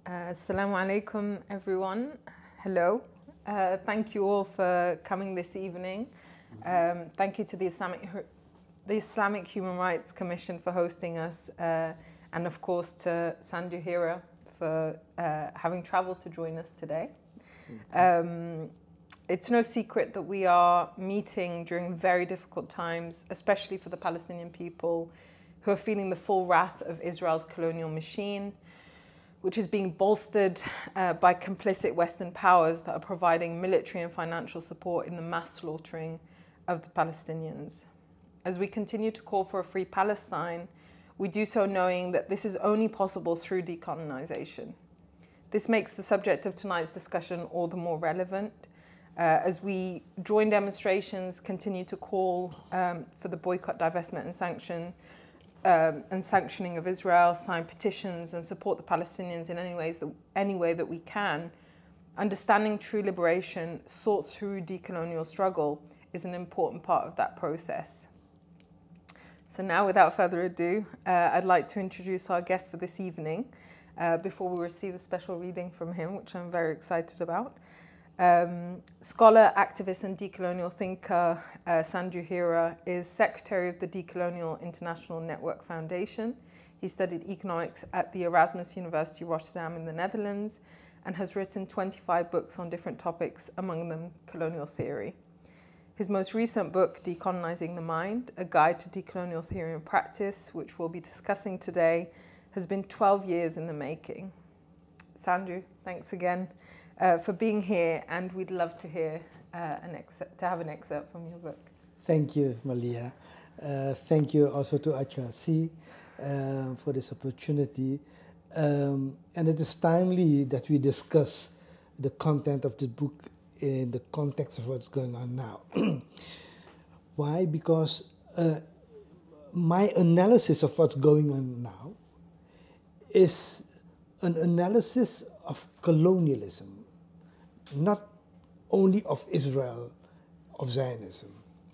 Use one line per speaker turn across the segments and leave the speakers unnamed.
Assalamu alaikum, everyone. Hello. Thank you all for coming this evening. Thank you to the Islamic Human Rights Commission for hosting us, and of course to Sandew Hira for having traveled to join us today. It's no secret that we are meeting during very difficult times, especially for the Palestinian people who are feeling the full wrath of Israel's colonial machine, which is being bolstered by complicit Western powers that are providing military and financial support in the mass slaughtering of the Palestinians. As we continue to call for a free Palestine, we do so knowing that this is only possible through decolonization. This makes the subject of tonight's discussion all the more relevant as we join demonstrations, continue to call for the boycott, divestment and sanctioning of Israel, sign petitions and support the Palestinians in any way that we can. Understanding true liberation sought through decolonial struggle is an important part of that process. So now, without further ado, I'd like to introduce our guest for this evening before we receive a special reading from him, which I'm very excited about. Scholar, activist and decolonial thinker Sandew Hira is secretary of the Decolonial International Network Foundation. He studied economics at the Erasmus University Rotterdam in the Netherlands and has written 25 books on different topics, among them colonial theory. His most recent book, Decolonizing the Mind, A Guide to Decolonial Theory and Practice, which we'll be discussing today, has been 12 years in the making. Sandew, thanks again for being here, and we'd love to hear have an excerpt from your book.
Thank you, Malia. Thank you also to HRC for this opportunity. And it is timely that we discuss the content of this book in the context of what's going on now. Why? Because my analysis of what's going on now is an analysis of colonialism, not only of Israel, of Zionism.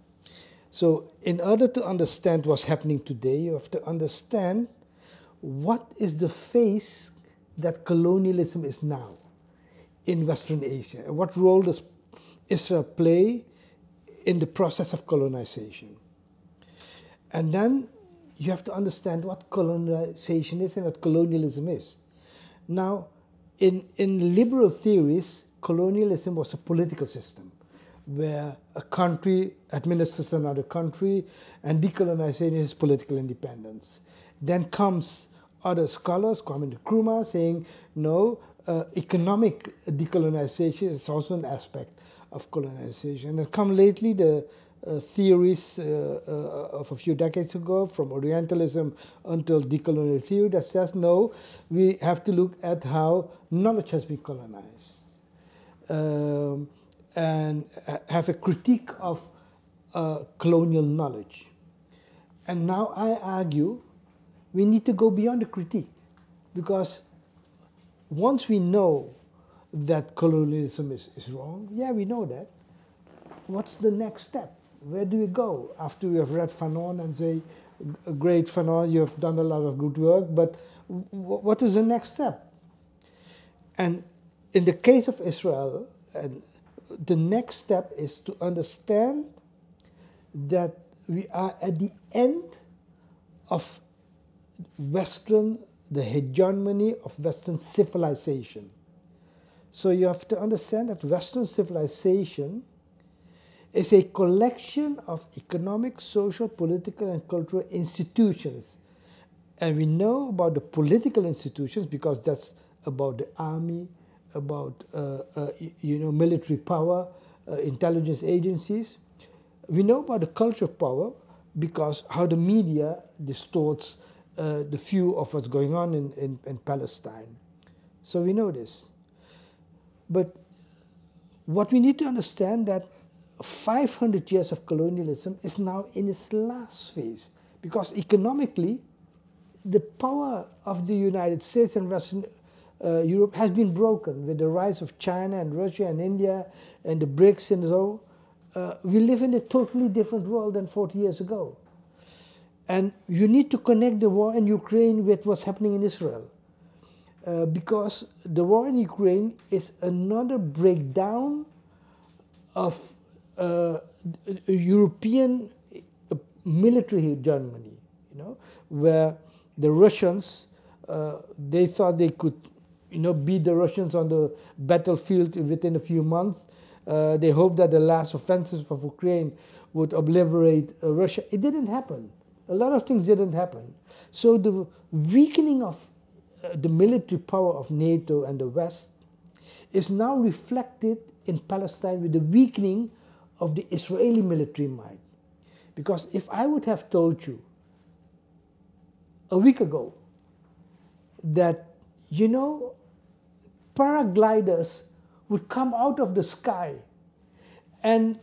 So in order to understand what's happening today, you have to understand what is the phase that colonialism is now in Western Asia. What role does Israel play in the process of colonization? And then you have to understand what colonization is and what colonialism is. Now, in liberal theories, colonialism was a political system where a country administers another country, and decolonization is political independence. Then comes other scholars, Kwame Nkrumah, saying, no, economic decolonization is also an aspect of colonization. And come lately the theories of a few decades ago, from Orientalism until decolonial theory, that says, no, we have to look at how knowledge has been colonized. And have a critique of colonial knowledge. And now I argue we need to go beyond the critique, because once we know that colonialism is wrong, yeah, we know that. What's the next step? Where do we go after we have read Fanon and say, great Fanon, you have done a lot of good work, but what is the next step? And in the case of Israel, the next step is to understand that we are at the end of the hegemony of Western civilization. So you have to understand that Western civilization is a collection of economic, social, political, and cultural institutions. And we know about the political institutions because that's about the army, about military power, intelligence agencies. We know about the cultural power because how the media distorts the view of what's going on in Palestine. So we know this. But what we need to understand that 500 years of colonialism is now in its last phase, because economically the power of the United States and Western Europe has been broken with the rise of China and Russia and India and the BRICS and so. We live in a totally different world than 40 years ago. And you need to connect the war in Ukraine with what's happening in Israel. because the war in Ukraine is another breakdown of European military hegemony, you know, where the Russians, they thought they could, you know, beat the Russians on the battlefield within a few months. They hoped that the last offensive of Ukraine would obliterate Russia. It didn't happen. A lot of things didn't happen. So the weakening of the military power of NATO and the West is now reflected in Palestine with the weakening of the Israeli military might. Because if I would have told you a week ago that, you know, paragliders would come out of the sky and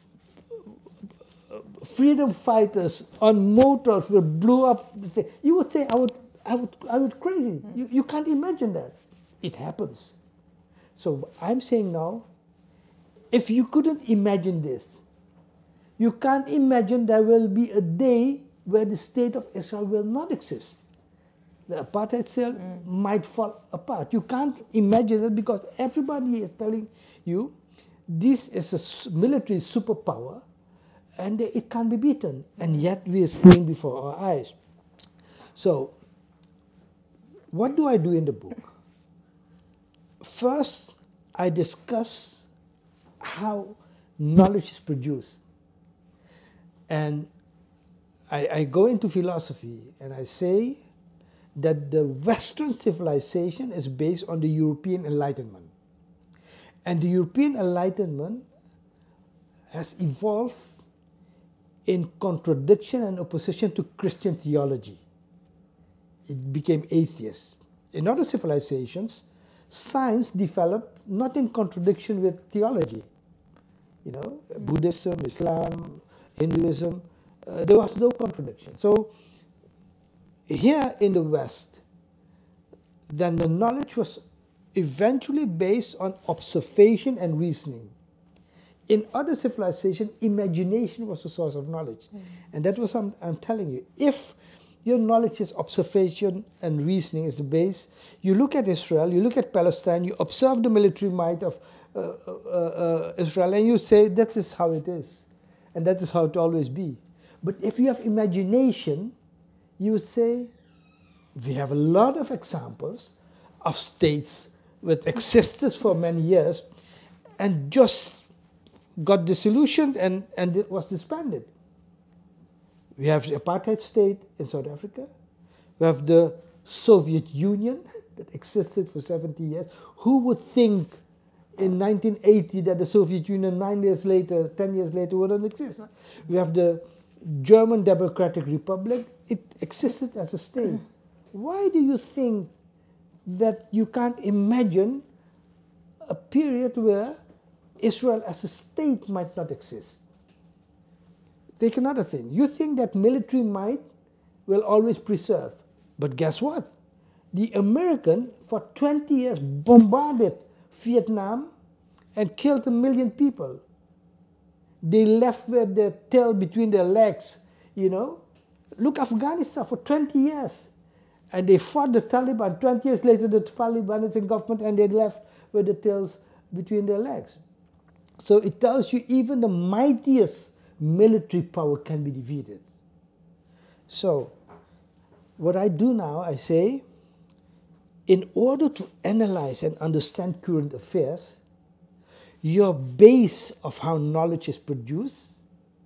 freedom fighters on motors will blow up the thing, you would say I would crazy. You can't imagine that. It happens. So I'm saying now, if you couldn't imagine this, you can't imagine there will be a day where the state of Israel will not exist. The apartheid still might fall apart. You can't imagine it because everybody is telling you this is a military superpower and it can't be beaten. And yet we are seeing before our eyes. So what do I do in the book? First, I discuss how knowledge is produced. And I go into philosophy and I say that the Western civilization is based on the European Enlightenment. And the European Enlightenment has evolved in contradiction and opposition to Christian theology. It became atheist. In other civilizations, science developed not in contradiction with theology. You know, Buddhism, Islam, Hinduism, there was no contradiction. So here in the West, then the knowledge was eventually based on observation and reasoning. In other civilizations, imagination was the source of knowledge. And that was what I'm telling you. If your knowledge is observation and reasoning is the base, you look at Israel, you look at Palestine, you observe the military might of Israel, and you say, that is how it is. And that is how it will always be. But if you have imagination, you would say, we have a lot of examples of states that existed for many years and just got disillusioned and it was disbanded. We have the apartheid state in South Africa. We have the Soviet Union that existed for 70 years. Who would think in 1980 that the Soviet Union 9 years later, 10 years later wouldn't exist? We have the German Democratic Republic. It existed as a state. Why do you think that you can't imagine a period where Israel as a state might not exist? Take another thing. You think that military might will always preserve. But guess what? The American, for 20 years, bombarded Vietnam and killed 1 million people. They left with their tail between their legs, you know. Look, Afghanistan for 20 years. And they fought the Taliban. 20 years later, the Taliban is in government and they left with the tails between their legs. So it tells you even the mightiest military power can be defeated. So what I do now, I say, in order to analyze and understand current affairs, your base of how knowledge is produced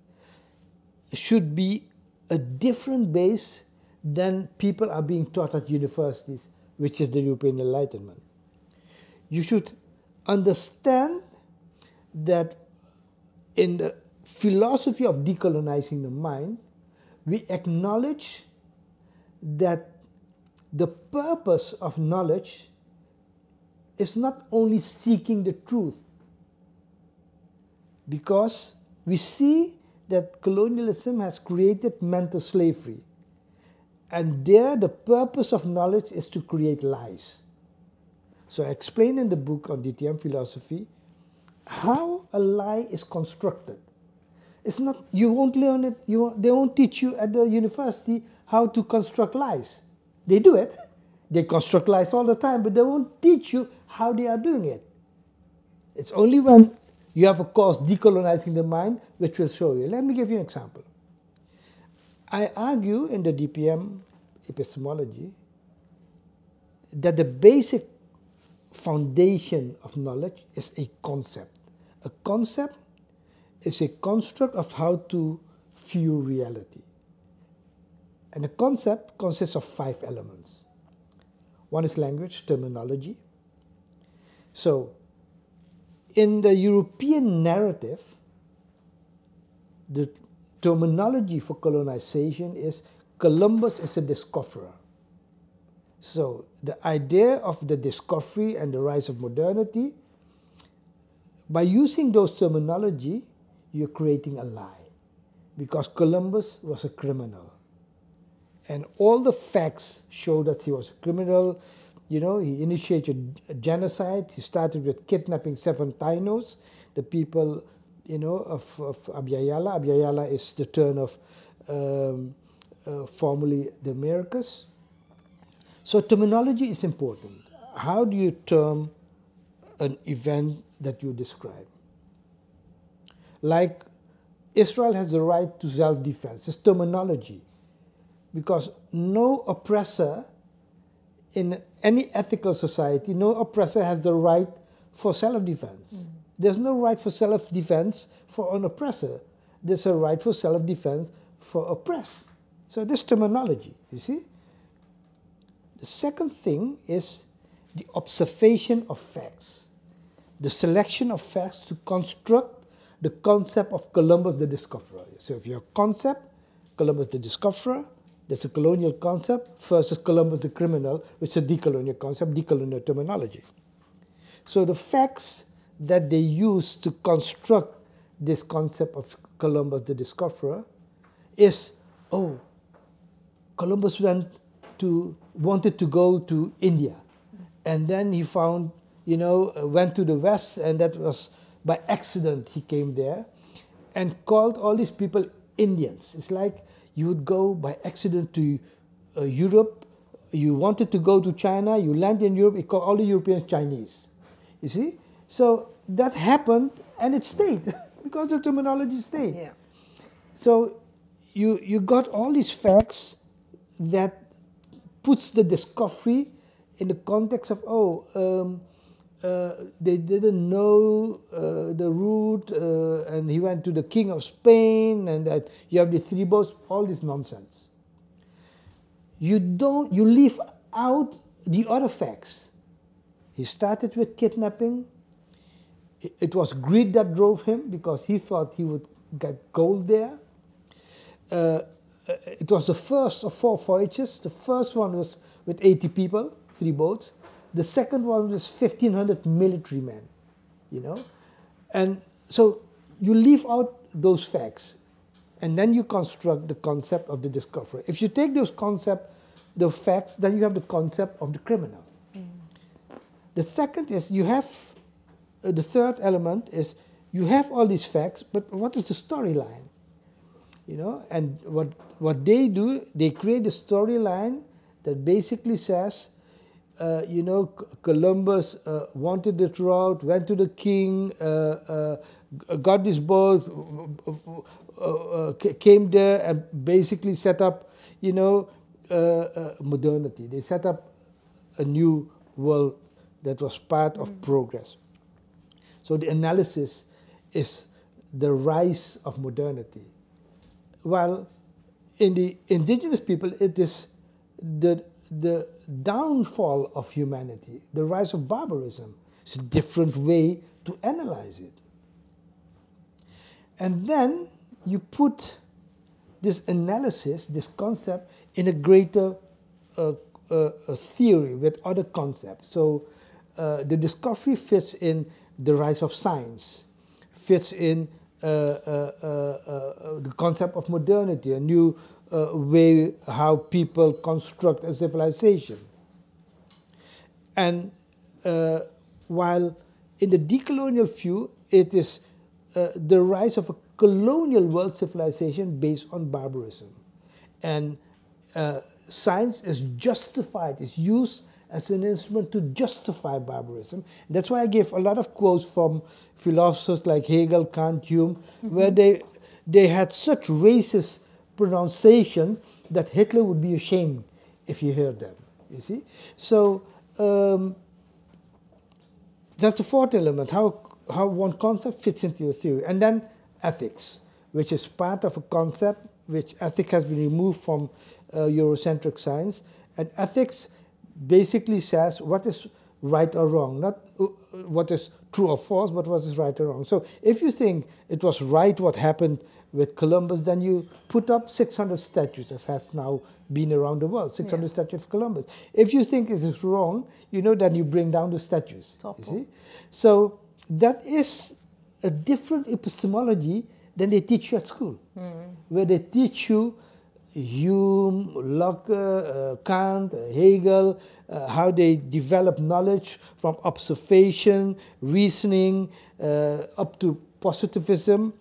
should be a different base than people are being taught at universities, which is the European Enlightenment. You should understand that in the philosophy of decolonizing the mind, we acknowledge that the purpose of knowledge is not only seeking the truth, because we see that colonialism has created mental slavery. And there, the purpose of knowledge is to create lies. So I explain in the book on DTM philosophy how a lie is constructed. It's not, you won't learn it, they won't teach you at the university how to construct lies. They do it. They construct lies all the time, but they won't teach you how they are doing it. It's only when you have a course, Decolonizing the Mind, which will show you. Let me give you an example. I argue in the DPM epistemology that the basic foundation of knowledge is a concept. A concept is a construct of how to view reality. And a concept consists of 5 elements. One is language, terminology. So, in the European narrative, the terminology for colonization is Columbus is a discoverer. So, the idea of the discovery and the rise of modernity, by using those terminology, you're creating a lie. Because Columbus was a criminal. And all the facts show that he was a criminal. You know, he initiated a genocide. He started with kidnapping 7 Tainos, the people, you know, of Abya-Yala. Abya-Yala is the turn of formerly the Americas. So terminology is important. How do you term an event that you describe? Like Israel has the right to self-defense. It's terminology. Because no oppressor in any ethical society, no oppressor has the right for self-defense. There's no right for self-defense for an oppressor. There's a right for self-defense for oppressed. So this terminology, you see? The second thing is the observation of facts. The selection of facts to construct the concept of Columbus the discoverer. So if your concept, Columbus the discoverer, there's a colonial concept versus Columbus the criminal, which is a decolonial concept, decolonial terminology. So the facts that they use to construct this concept of Columbus the discoverer is, oh, Columbus wanted to go to India. And then he found, you know, went to the West, and that was by accident he came there and called all these people Indians. It's like you would go by accident to Europe, you wanted to go to China, you land in Europe, you call all the Europeans Chinese. You see? So that happened, and it stayed, because the terminology stayed.
Yeah.
So you got all these facts that puts the discovery in the context of, they didn't know the route, and he went to the king of Spain, and that you have the 3 boats, all this nonsense. You leave out the other facts. He started with kidnapping. It was greed that drove him, because he thought he would get gold there. It was the first of 4 voyages. The first one was with 80 people, 3 boats. The second one was 1,500 military men, you know. And so you leave out those facts, and then you construct the concept of the discoverer. If you take those concepts, the facts, then you have the concept of the criminal. The second is you have, the third element is you have all these facts, but what is the storyline? You know, and what they do, they create a storyline that basically says, you know, Columbus wanted the route, went to the king, got this boat, came there and basically set up, you know, modernity. They set up a new world that was part of progress. So the analysis is the rise of modernity. While in the indigenous people, it is the downfall of humanity, the rise of barbarism. It's a different way to analyze it. And then you put this analysis, this concept, in a greater theory with other concepts. So the discovery fits in the rise of science, fits in the concept of modernity, a new way how people construct a civilization. And while in the decolonial view, it is the rise of a colonial world civilization based on barbarism. And science is justified, is used as an instrument to justify barbarism. That's why I gave a lot of quotes from philosophers like Hegel, Kant, Hume, where they had such racist pronunciations that Hitler would be ashamed if he heard them, you see. So that's the fourth element, how one concept fits into your theory. And then ethics, which is part of a concept which ethics has been removed from Eurocentric science. And ethics basically says what is right or wrong, not what is true or false, but what is right or wrong. So if you think it was right what happened with Columbus, then you put up 600 statues, as has now been around the world, 600 statues of Columbus. If you think it is wrong, then you bring down the statues, you see? So that is a different epistemology than they teach you at school, where they teach you Hume, Locke, Kant, Hegel, how they develop knowledge from observation, reasoning, up to positivism,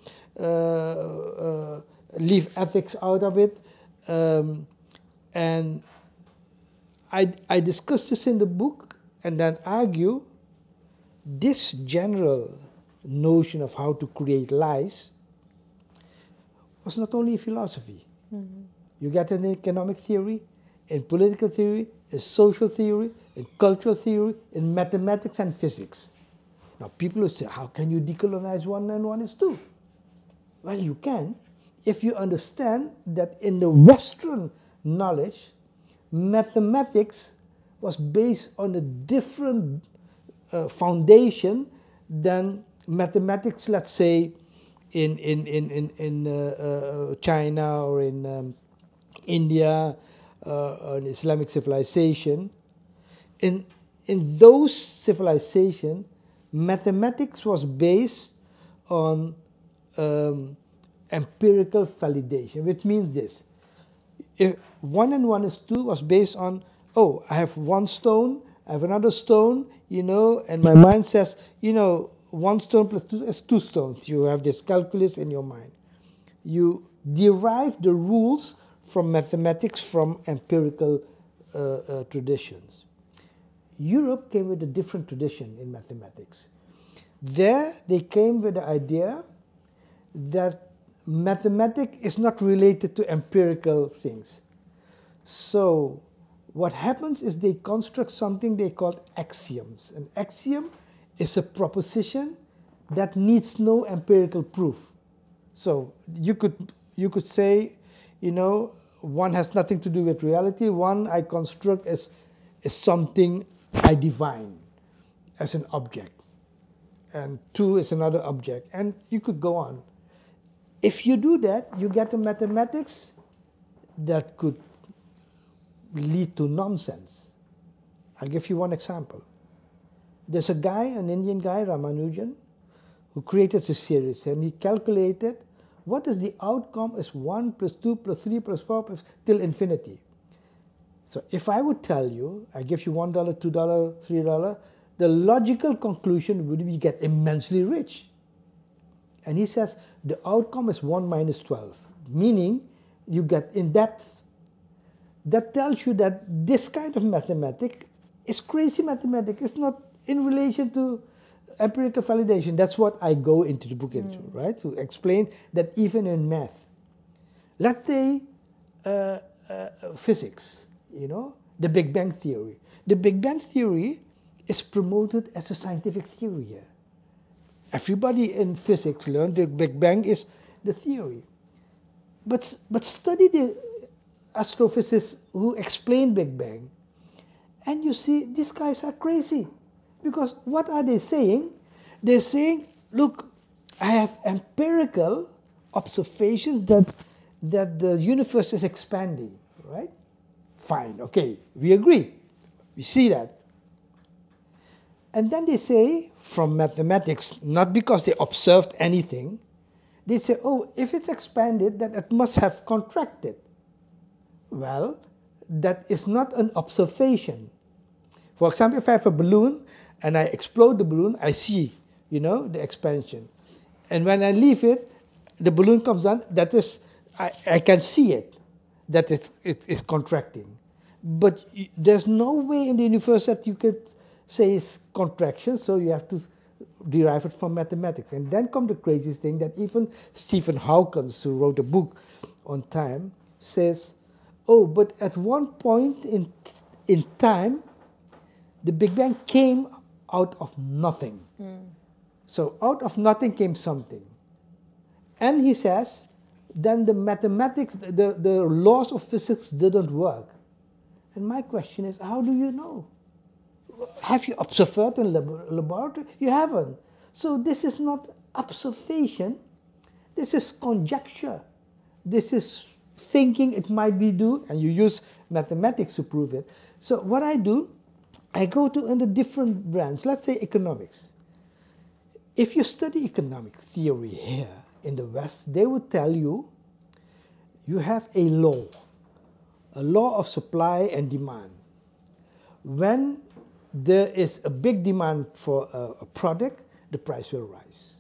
leave ethics out of it. And I discuss this in the book and then argue this general notion of how to create lies was not only philosophy. You get in economic theory, in political theory, in social theory, in cultural theory, in mathematics and physics. Now people will say, how can you decolonize 1 and 1 is 2? Well, you can if you understand that in the Western knowledge, mathematics was based on a different foundation than mathematics, let's say, in China or in India or in Islamic civilization. In those civilizations, mathematics was based on empirical validation, which means this. If 1 and 1 is 2 was based on, oh, I have 1 stone, I have another stone, and my mind says, 1 stone plus 2 is 2 stones. You have this calculus in your mind. You derive the rules from mathematics from empirical traditions. Europe came with a different tradition in mathematics. There, they came with the idea that mathematics is not related to empirical things. So what happens is they construct something they call axioms. An axiom is a proposition that needs no empirical proof. So you could say, 1 has nothing to do with reality. 1 I construct as something I define as an object. And 2 is another object. And you could go on. If you do that, you get a mathematics that could lead to nonsense. I'll give you one example. There's a guy, an Indian guy, Ramanujan, who created a series, and he calculated what is the outcome is 1 plus 2 plus 3 plus 4 plus till infinity. So if I would tell you, I give you $1, $2, $3, the logical conclusion would be you get immensely rich. And he says the outcome is 1 minus 12, meaning you get in depth. That tells you that this kind of mathematics is crazy mathematics. It's not in relation to empirical validation. That's what I go into the book into, right? To explain that even in math. Let's say physics, the Big Bang Theory. The Big Bang Theory is promoted as a scientific theory here. Everybody in physics learned the Big Bang is the theory. But study the astrophysicists who explain Big Bang, and you see these guys are crazy. Because what are they saying? They're saying, look, I have empirical observations that the universe is expanding, right? Fine, okay, we agree. We see that. And then they say, from mathematics, not because they observed anything, they say, oh, if it's expanded, then it must have contracted. Well, that is not an observation. For example, if I have a balloon and I explode the balloon, I see, the expansion. And when I leave it, the balloon comes down, that is, I can see it, that it is contracting. But there's no way in the universe that you could say it's contraction, so you have to derive it from mathematics. And then come the craziest thing that even Stephen Hawkins, who wrote a book on time, says, oh, but at one point in time, the Big Bang came out of nothing. So out of nothing came something. And he says, then the mathematics, the laws of physics didn't work. And my question is, how do you know? Have you observed in laboratory? You haven't. So this is not observation. This is conjecture. This is thinking it might be due, and you use mathematics to prove it. So what I do, I go to in the different branches. Let's say economics. If you study economic theory here in the West, they would tell you, you have a law of supply and demand. When there is a big demand for a product, the price will rise,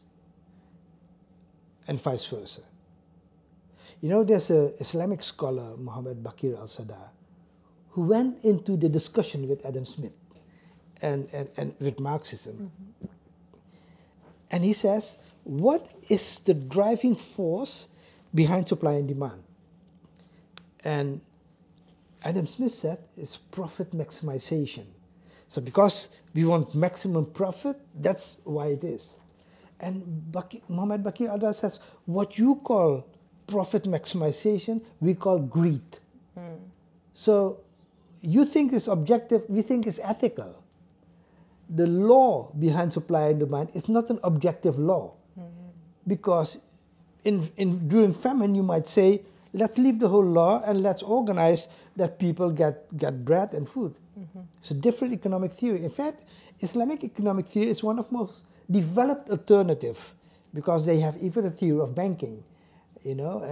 and vice versa. You know, there's an Islamic scholar, Muhammad Bakir al-Sadar, who went into the discussion with Adam Smith and with Marxism. And he says, what is the driving force behind supply and demand? And Adam Smith said it's profit maximization. So because we want maximum profit, that's why it is. And Muhammad Bakir al-Sadar says, what you call profit maximization, we call greed. So you think it's objective, we think it's ethical. The law behind supply and demand is not an objective law. Because during famine, you might say, let's leave the whole law and let's organize that people get bread and food. It's a different economic theory. In fact, Islamic economic theory is one of the most developed alternative, because they have even a theory of banking, you know,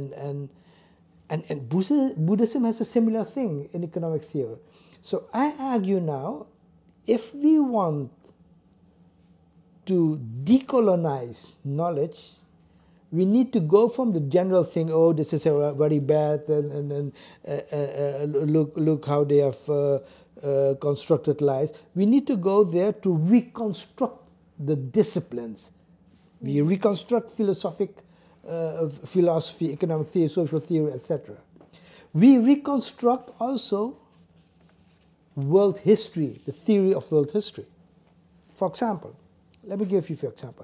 and Buddhism has a similar thing in economic theory. So I argue now, if we want to decolonize knowledge, we need to go from the general thing, oh, this is very bad, and look how they have constructed lies. We need to go there to reconstruct the disciplines. We reconstruct philosophy, economic theory, social theory, etc. We reconstruct also world history, the theory of world history. For example, let me give you an example.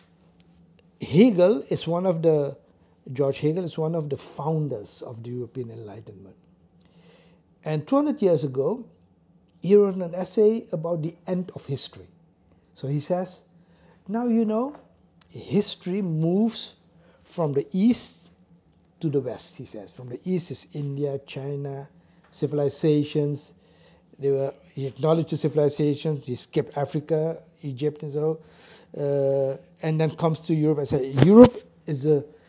George Hegel is one of the founders of the European Enlightenment. And 200 years ago, he wrote an essay about the end of history. So he says, now you know, history moves from the east to the west, he says. From the east is India, China, civilizations. He acknowledged the civilizations, he skipped Africa, Egypt, and so. And then comes to Europe and says, Europe is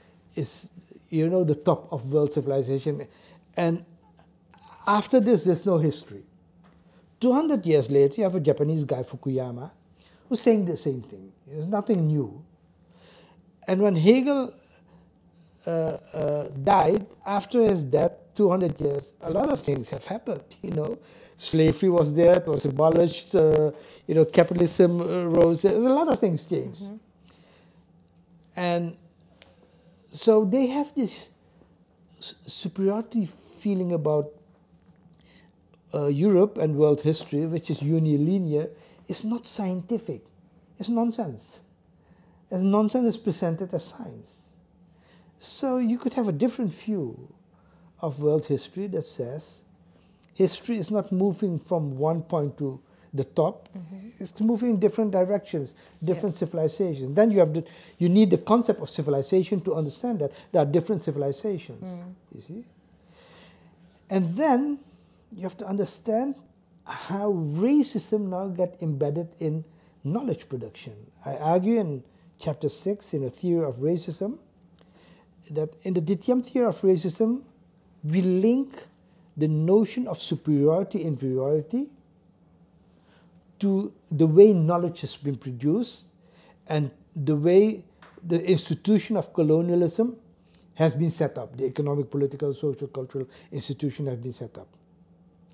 the top of world civilization. And after this, there's no history. 200 years later, you have a Japanese guy, Fukuyama, who's saying the same thing. There's nothing new. And when Hegel died, after his death, 200 years, a lot of things have happened, you know. Slavery was there, it was abolished, capitalism rose, a lot of things changed. And so they have this superiority feeling about Europe and world history, which is unilinear. It's not scientific, it's nonsense. And nonsense is presented as science. So you could have a different view of world history that says, history is not moving from one point to the top. It's moving in different directions, different civilizations. Then you need the concept of civilization to understand that there are different civilizations, you see. And then you have to understand how racism now gets embedded in knowledge production. I argue in chapter 6 in a theory of racism that in the Dithyam theory of racism, we link the notion of superiority, inferiority, to the way knowledge has been produced and the way the institution of colonialism has been set up. The economic, political, social, cultural institution has been set up.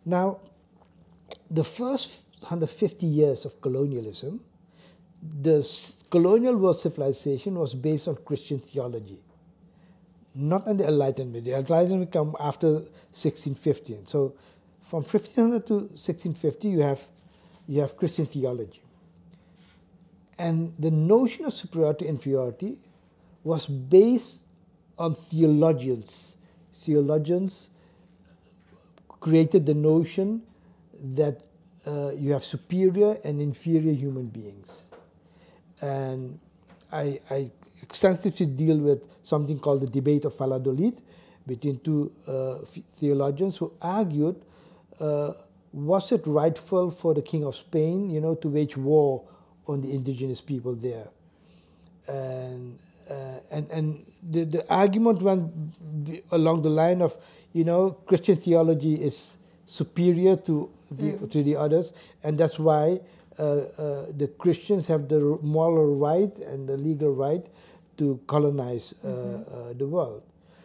Now, the first 150 years of colonialism, the colonial world civilization was based on Christian theology, not on the Enlightenment. The Enlightenment come after 1615. So from 1500 to 1650, you have Christian theology. And the notion of superiority, inferiority was based on theologians. Theologians created the notion that you have superior and inferior human beings. And I extensively deal with something called the debate of Valladolid between two theologians who argued, was it rightful for the King of Spain, to wage war on the indigenous people there? And the argument went along the line of, Christian theology is superior to the others, and that's why the Christians have the moral right and the legal right to colonize the world.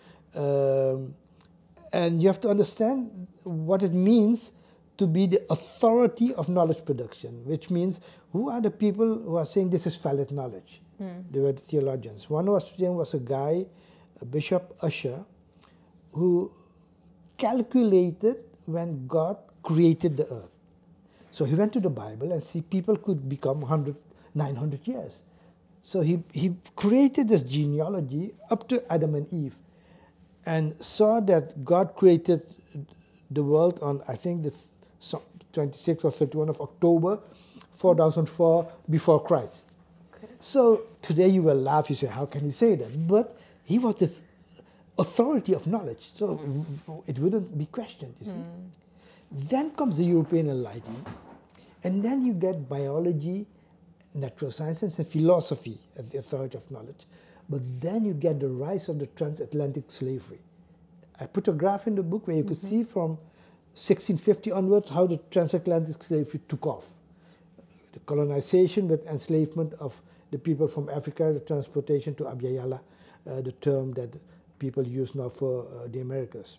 And you have to understand what it means to be the authority of knowledge production, which means who are the people who are saying this is valid knowledge? They were the theologians. One was a guy, Bishop Ussher, who calculated when God created the earth. So he went to the Bible and see people could become 900 years. So he created this genealogy up to Adam and Eve and saw that God created the world on, I think, the 26th or 31st of October, 4004 before Christ. Okay. So today you will laugh, you say, how can he say that? But he was the authority of knowledge, so it wouldn't be questioned, you see. Then comes the European Enlightenment, and then you get biology, natural sciences, and philosophy as the authority of knowledge. But then you get the rise of the transatlantic slavery. I put a graph in the book where you could see from 1650 onwards how the transatlantic slavery took off. The colonization with enslavement of the people from Africa, the transportation to Abya, the term that people use now for the Americas.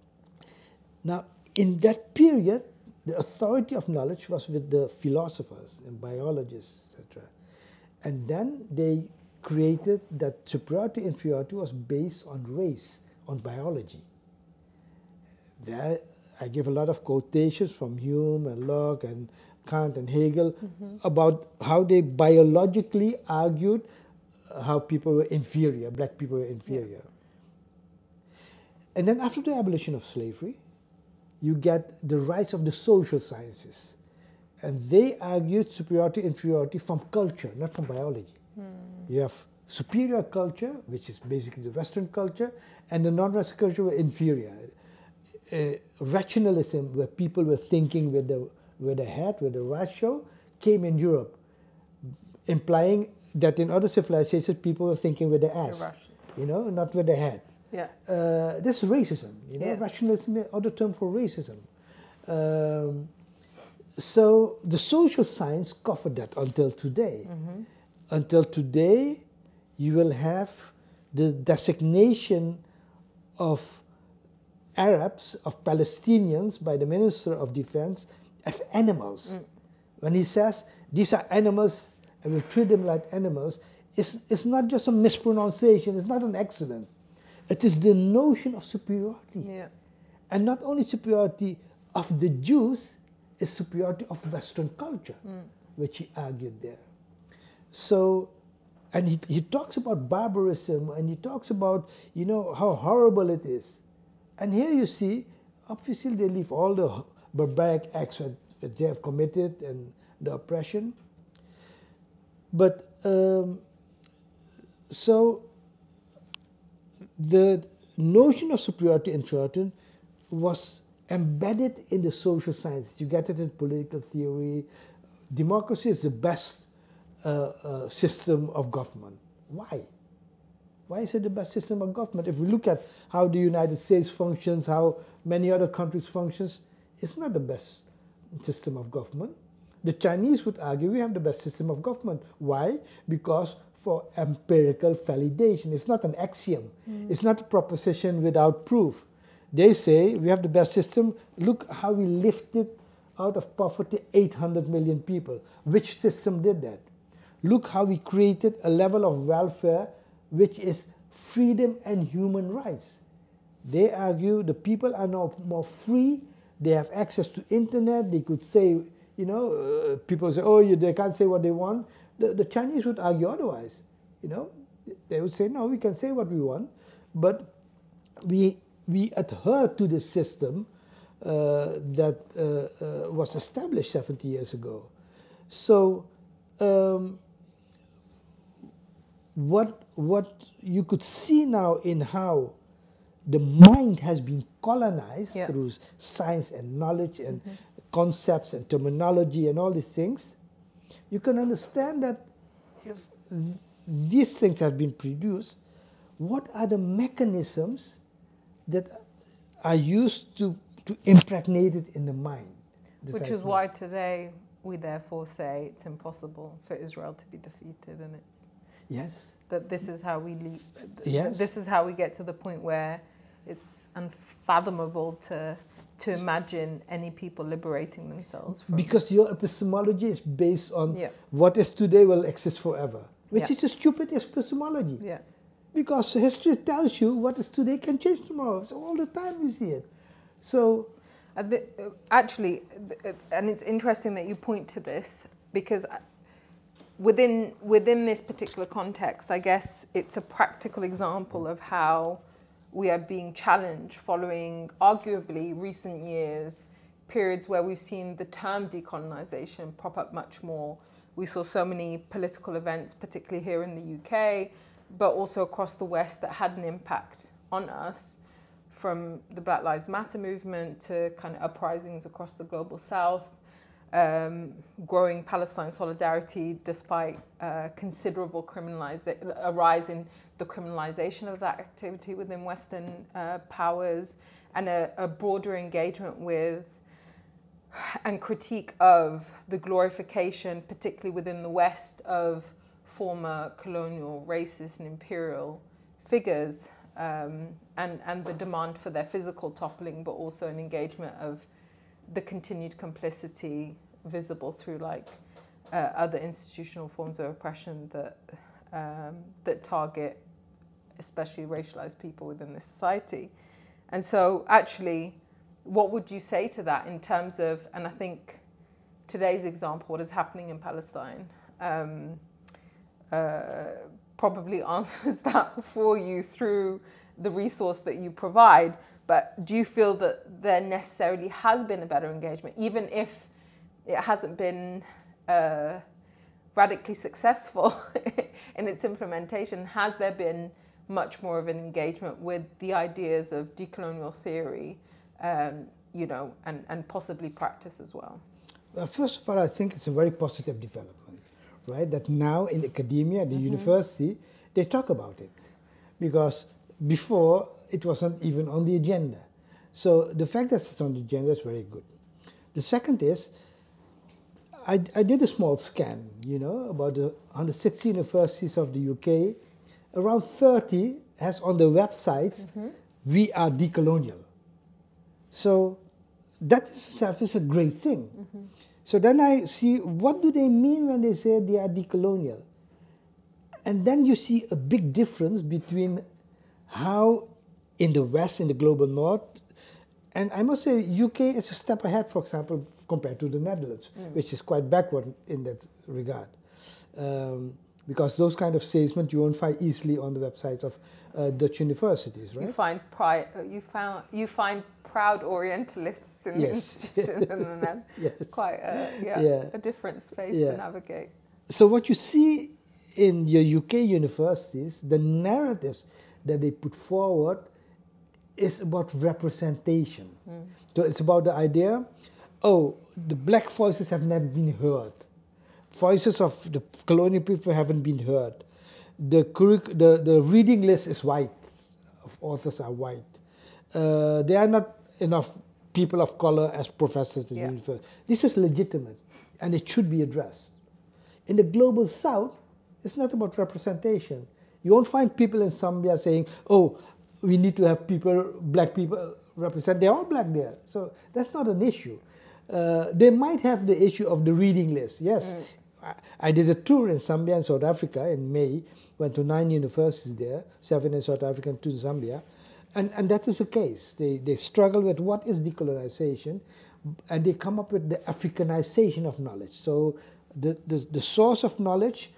Now, in that period, the authority of knowledge was with the philosophers and biologists, etc. And then they created that superiority, inferiority was based on race, on biology. There, I give a lot of quotations from Hume and Locke and Kant and Hegel about how they biologically argued how people were inferior, black people were inferior. And then after the abolition of slavery, you get the rise of the social sciences. And they argued superiority, inferiority from culture, not from biology. You have superior culture, which is basically the Western culture, and the non-Western culture were inferior. Rationalism, where people were thinking with the head, with the ratio, came in Europe, implying that in other civilizations people were thinking with the ass, not with the head.
Yeah.
This is racism,
Yes.
Rationalism is another term for racism. So the social science covered that until today. Until today, you will have the designation of Arabs, of Palestinians by the Minister of Defense as animals. When he says, these are animals and we treat them like animals, it's not just a mispronunciation, it's not an accident. It is the notion of superiority. Yeah. And not only superiority of the Jews, it's superiority of Western culture, which he argued there. So, and he talks about barbarism, and he talks about, how horrible it is. And here you see, obviously they leave all the barbaric acts that they have committed and the oppression. But, so, the notion of superiority and inferiority was embedded in the social sciences. You get it in political theory. Democracy is the best system of government. Why? Why is it the best system of government? If we look at how the United States functions, how many other countries functions, it's not the best system of government. The Chinese would argue we have the best system of government. Why? Because for empirical validation. It's not an axiom. It's not a proposition without proof. They say we have the best system. Look how we lifted out of poverty 800 million people. Which system did that? Look how we created a level of welfare which is freedom and human rights. They argue the people are now more free. They have access to internet. They could say, you know, people say, oh, they can't say what they want. The Chinese would argue otherwise. You know, they would say, no, we can say what we want, but we adhere to the system that was established 70 years ago. So what you could see now in how the mind has been colonized through science and knowledge and concepts and terminology and all these things, you can understand that if these things have been produced, what are the mechanisms that are used to impregnate it in the mind?
Which is why today we therefore say it's impossible for Israel to be defeated, and it's that this is how we lead. This is how we get to the point where it's unfathomable to imagine any people liberating themselves from.
Because your epistemology is based on what is today will exist forever, which is a stupid epistemology. Because history tells you what is today can change tomorrow. So all the time we see it. So
actually, and it's interesting that you point to this, because within this particular context, I guess it's a practical example of how we are being challenged following arguably recent years, periods where we've seen the term decolonization prop up much more. We saw so many political events, particularly here in the UK, but also across the West, that had an impact on us, from the Black Lives Matter movement to kind of uprisings across the global South, growing Palestine solidarity despite considerable a rise in the criminalization of that activity within Western powers, and a broader engagement with and critique of the glorification, particularly within the West, of former colonial, racist and imperial figures, and the demand for their physical toppling, but also an engagement of the continued complicity visible through other institutional forms of oppression that target especially racialized people within this society. And so actually, what would you say to that in terms of, and I think today's example, what is happening in Palestine, probably answers that for you through the resource that you provide. But do you feel that there necessarily has been a better engagement, even if it hasn't been radically successful in its implementation? Has there been much more of an engagement with the ideas of decolonial theory, you know, and possibly practice as well?
Well, first of all, I think it's a very positive development, right? That now in academia, the university, they talk about it. Because before, it wasn't even on the agenda. So the fact that it's on the agenda is very good. The second is, I did a small scan, you know, about the 160 universities of the UK. Around 30 has on their websites, we are decolonial. So that itself is a great thing. So then I see, what do they mean when they say they are decolonial? And then you see a big difference between how in the West, in the global North, and I must say UK is a step ahead, for example, compared to the Netherlands, which is quite backward in that regard. Because those kind of statements you won't find easily on the websites of Dutch universities, right?
You find proud Orientalists in the institution, and then quite a different space to navigate.
So what you see in your UK universities, the narratives that they put forward is about representation. So it's about the idea, oh, the black voices have never been heard. Voices of the colonial people haven't been heard. The reading list is white, of authors are white. There are not enough people of color as professors in the university. This is legitimate, and it should be addressed. In the global South, it's not about representation. You won't find people in Zambia saying, oh, we need to have people, black people, represent, they're all black there. So that's not an issue. They might have the issue of the reading list. Yes, I did a tour in Zambia and South Africa in May, went to 9 universities there, 7 in South Africa and 2 in Zambia. And that is the case. They struggle with what is decolonization, and they come up with the Africanization of knowledge. So the source of knowledge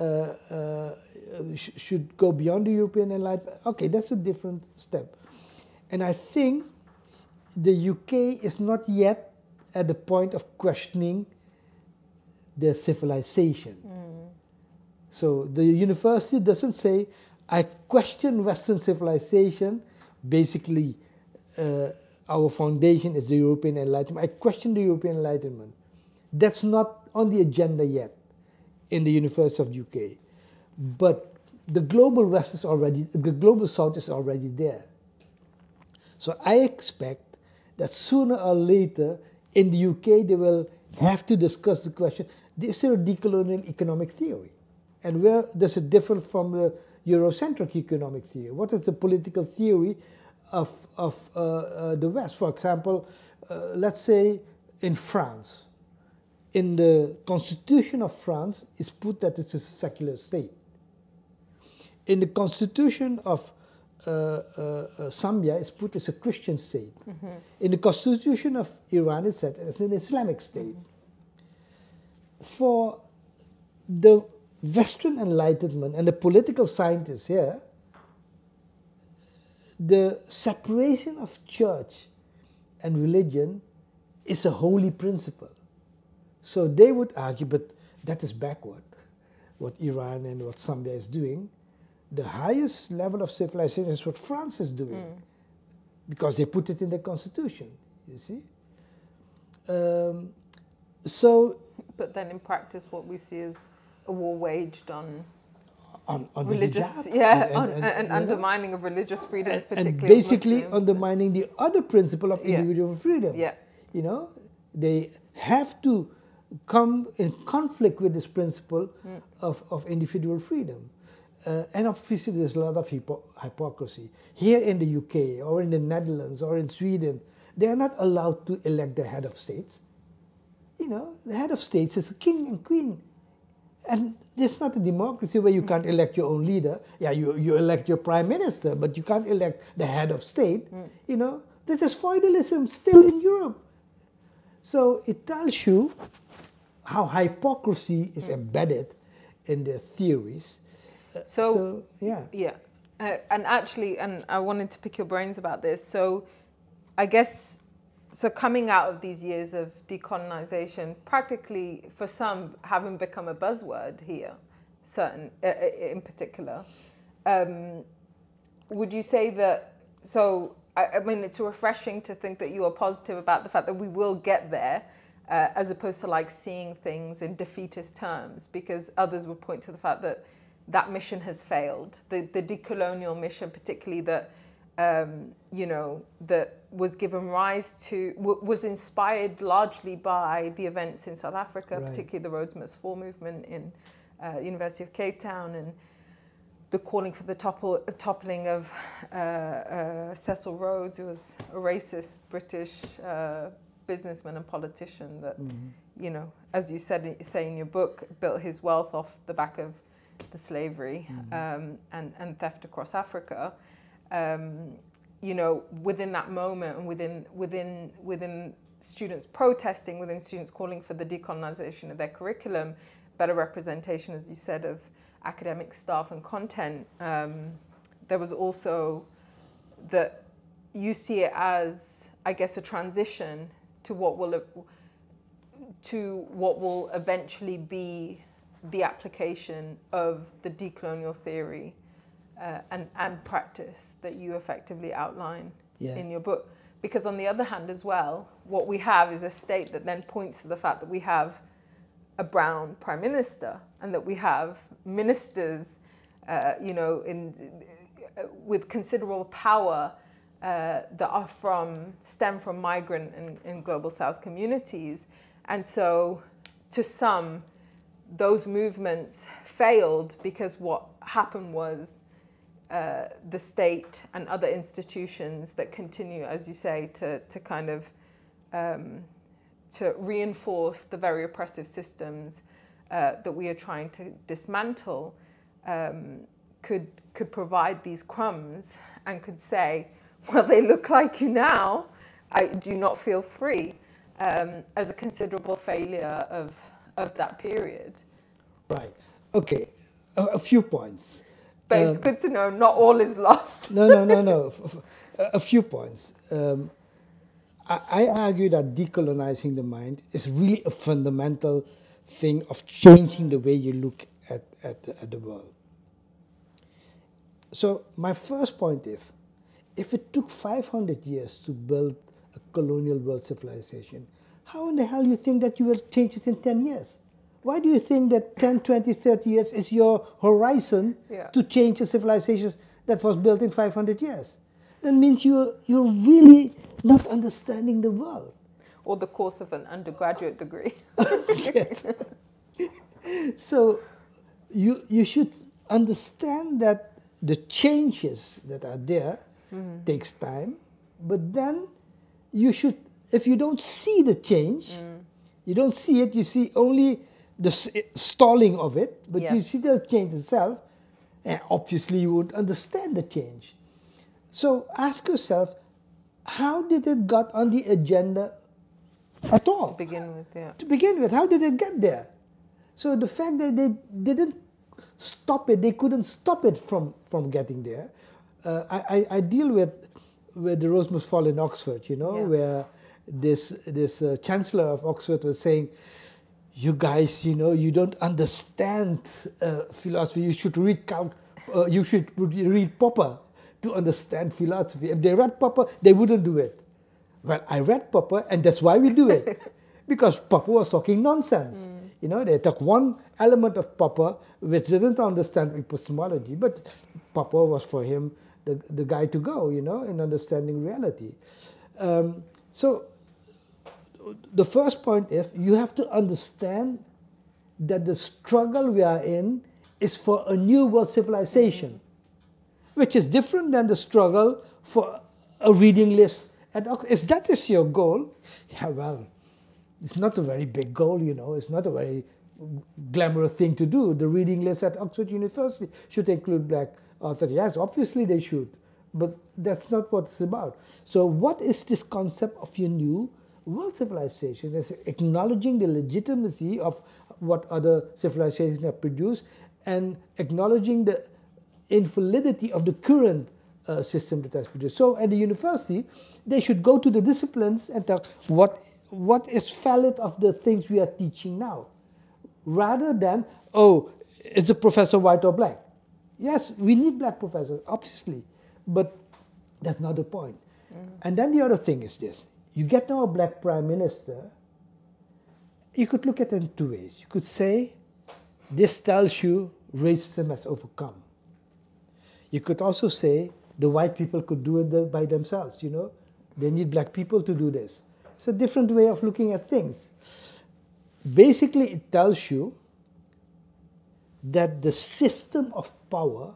should go beyond the European enlightenment. Okay, that's a different step. And I think the UK is not yet at the point of questioning their civilization. So the university doesn't say, I question Western civilization, basically our foundation is the European Enlightenment. I question the European Enlightenment. That's not on the agenda yet in the University of UK. But the global West is already, the global South is already there. So I expect that sooner or later in the UK they will have to discuss the question, is there a decolonial economic theory? And where does it differ from the Eurocentric economic theory? What is the political theory of the West? For example, let's say in France, in the constitution of France, it's put that it's a secular state. In the constitution of Zambia, it's put as a Christian state. In the constitution of Iran, it's said it's an Islamic state. For the Western Enlightenment and the political scientists here, the separation of church and religion is a holy principle. So they would argue, but that is backward, what Iran and what Zambia is doing. The highest level of civilization is what France is doing, because they put it in the constitution, you see.
But then in practice what we see is a war waged on
religious,
and undermining of religious freedoms, particularly
and basically
Muslims.
Undermining the other principle of individual freedom. You know, they have to come in conflict with this principle of individual freedom. And obviously there's a lot of hypocrisy. Here in the UK or in the Netherlands or in Sweden, they are not allowed to elect the head of states. You know, the head of states is a king and queen. And it's not a democracy where you can't elect your own leader. Yeah, you elect your prime minister, but you can't elect the head of state. You know, that is feudalism still in Europe. So it tells you how hypocrisy is embedded in their theories.
And actually, and I wanted to pick your brains about this. So I guess, so coming out of these years of decolonization, practically for some having become a buzzword here, certain in particular, would you say that, so I mean, it's refreshing to think that you are positive about the fact that we will get there, as opposed to like seeing things in defeatist terms, because others would point to the fact that that mission has failed, the decolonial mission, particularly that, you know, that was given rise to, was inspired largely by the events in South Africa, particularly the Rhodes Must Fall movement in University of Cape Town, and the calling for the toppling of Cecil Rhodes, who was a racist British businessman and politician that, you know, as you say in your book, built his wealth off the back of the slavery and theft across Africa. You know, within that moment and within students protesting, within students calling for the decolonization of their curriculum, better representation, as you said, of academic staff and content, there was also that you see it as, I guess, a transition to what will eventually be the application of the decolonial theory and practice that you effectively outline in your book. Because on the other hand as well, what we have is a state that then points to the fact that we have a brown prime minister and that we have ministers, you know, with considerable power that stem from migrant and global South communities. And so to some, those movements failed because what happened was the state and other institutions that continue, as you say, to kind of to reinforce the very oppressive systems that we are trying to dismantle, could provide these crumbs and could say, well, they look like you now. I do not feel free, as a considerable failure of that period.
Right. Okay. A few points.
But it's good to know not all is lost.
No. A few points. I argue that decolonizing the mind is really a fundamental thing of changing the way you look at the world. So my first point is, if it took 500 years to build a colonial world civilization, how in the hell do you think that you will change it in 10 years? Why do you think that 10, 20, 30 years is your horizon to change a civilization that was built in 500 years? That means you're really not understanding the world.
Or the course of an undergraduate degree.
Yes. So you should understand that the changes that are there takes time, but then you should, if you don't see the change, you don't see it, you see only the stalling of it, but you see the change itself, and obviously you won't understand the change. So ask yourself, how did it got on the agenda at all?
To begin with, yeah.
To begin with, how did it get there? So the fact that they didn't stop it, they couldn't stop it from getting there. I deal with the Rosemus Fall in Oxford, you know, where this Chancellor of Oxford was saying, you guys, you know, you don't understand philosophy. You should read Popper to understand philosophy. If they read Popper, they wouldn't do it. Well, I read Popper, and that's why we do it. Because Popper was talking nonsense. You know, they took one element of Popper which didn't understand epistemology, but Popper was for him the guy to go, you know, in understanding reality. So the first point is you have to understand that the struggle we are in is for a new world civilization, which is different than the struggle for a reading list. If that is your goal, yeah, well, it's not a very big goal, you know. It's not a very glamorous thing to do. The reading list at Oxford University should include black authors. Yes, obviously they should, but that's not what it's about. So what is this concept of your new world civilization? It's acknowledging the legitimacy of what other civilizations have produced and acknowledging the invalidity of the current system that has produced. So at the university, they should go to the disciplines and talk what is valid of the things we are teaching now, rather than, oh, is the professor white or black? Yes, we need black professors, obviously, but that's not the point. And then the other thing is this. You get now a black prime minister, you could look at it in two ways. You could say, this tells you racism has overcome. You could also say, the white people could do it by themselves, you know. They need black people to do this. It's a different way of looking at things. Basically, it tells you that the system of power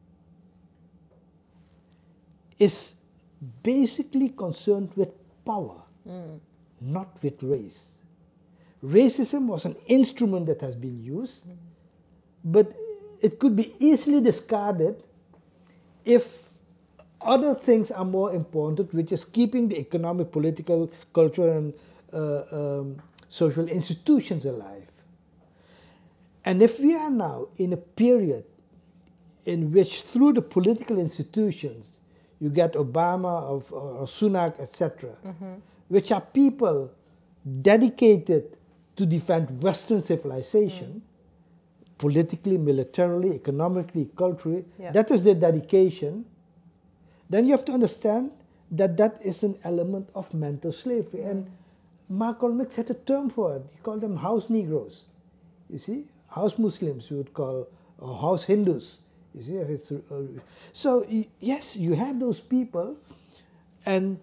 is basically concerned with power, not with race. Racism was an instrument that has been used, but it could be easily discarded if other things are more important, which is keeping the economic, political, cultural, and social institutions alive. And if we are now in a period in which through the political institutions, you get Obama or Sunak, etc., which are people dedicated to defend Western civilization, politically, militarily, economically, culturally, that is their dedication, then you have to understand that that is an element of mental slavery. And Malcolm X had a term for it. He called them house Negroes. You see, house Muslims we would call, or house Hindus. You see, if it's, so yes, you have those people, and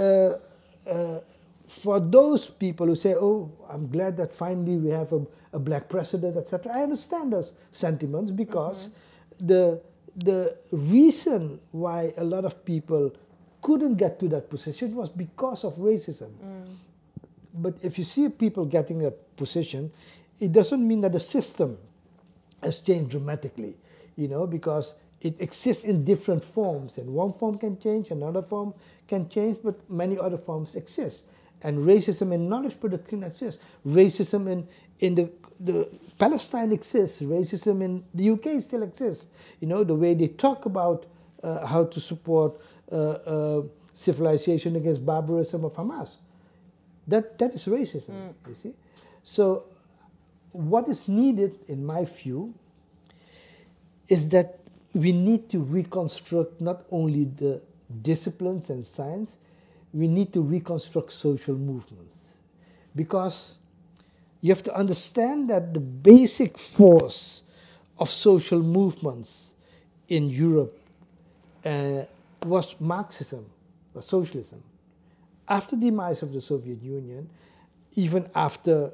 for those people who say, "Oh, I'm glad that finally we have a black president," etc., I understand those sentiments because the reason why a lot of people couldn't get to that position was because of racism. But if you see people getting a position, it doesn't mean that the system has changed dramatically, because it exists in different forms, and one form can change, another form can change, but many other forms exist. And racism in knowledge production exists. Racism in the Palestine exists. Racism in the UK still exists. The way they talk about how to support civilization against barbarism of Hamas. That is racism, you see. So what is needed, in my view, is that we need to reconstruct not only the disciplines and science, we need to reconstruct social movements. Because you have to understand that the basic force of social movements in Europe was Marxism, was socialism. After the demise of the Soviet Union, even after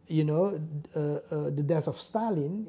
the death of Stalin,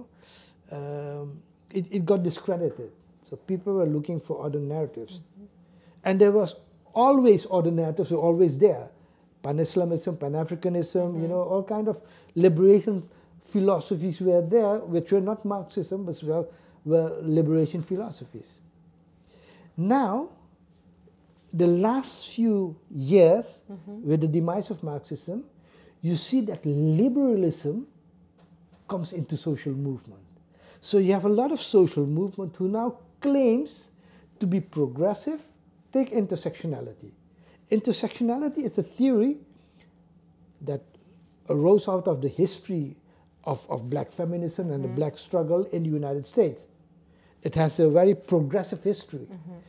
it got discredited. So people were looking for other narratives. And there was always other narratives were always there. Pan-Islamism, Pan-Africanism, all kind of liberation philosophies were there, which were not Marxism, but were liberation philosophies. Now, the last few years, with the demise of Marxism, you see that liberalism comes into social movement. So you have a lot of social movement who now claims to be progressive. Take intersectionality. Intersectionality is a theory that arose out of the history of black feminism and the black struggle in the United States. It has a very progressive history.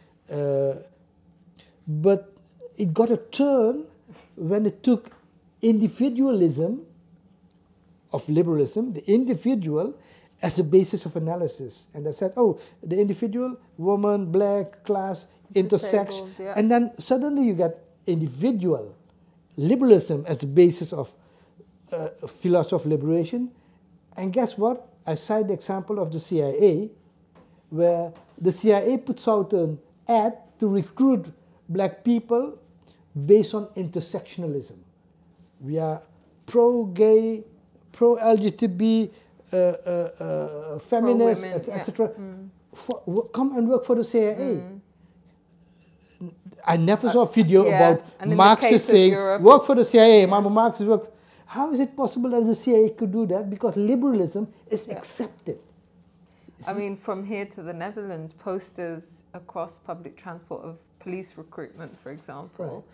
But it got a turn when it took individualism of liberalism, the individual, as a basis of analysis. And they said, oh, the individual, woman, black, class, intersex. And then suddenly you get individual liberalism as the basis of philosophy of liberation. And guess what? I cite the example of the CIA, where the CIA puts out an ad to recruit black people based on intersectionalism. We are pro-gay, pro-LGBT, feminists, etc. Come and work for the CIA. I never saw a video about Marxists saying, work for the CIA, Mama Marxist work. How is it possible that the CIA could do that? Because liberalism is accepted.
I mean, from here to the Netherlands, posters across public transport of police recruitment, for example,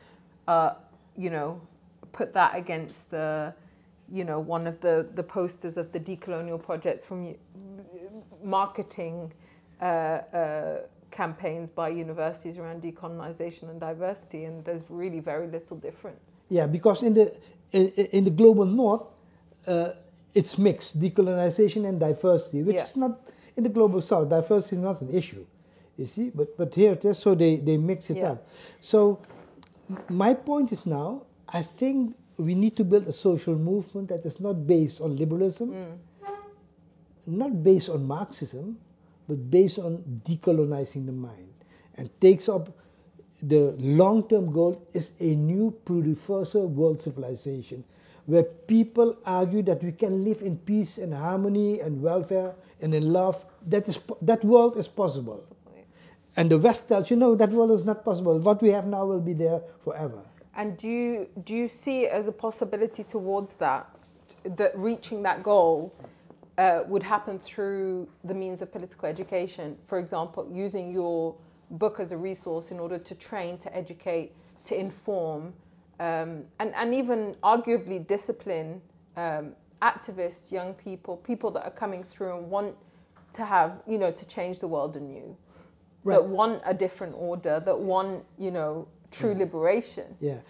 put that against the, one of the posters of the Decolonial projects from marketing campaigns by universities around decolonization and diversity, and there's really very little difference.
Yeah, because in the global north, it's mixed, decolonization and diversity, which is not in the global south. Diversity is not an issue, you see, but here it is, so they mix it up. So my point is now, I think we need to build a social movement that is not based on liberalism, not based on Marxism, but based on decolonizing the mind, and takes up the long-term goal is a new pluriversal world civilization, where people argue that we can live in peace and harmony and welfare and in love. That world is possible. And the West tells you, no, that world is not possible. What we have now will be there forever.
And do you see it as a possibility towards that reaching that goal would happen through the means of political education? For example, using your book as a resource in order to train, to educate, to inform, and even arguably discipline activists, young people that are coming through and want to have, to change the world anew, that want a different order, that want, true liberation.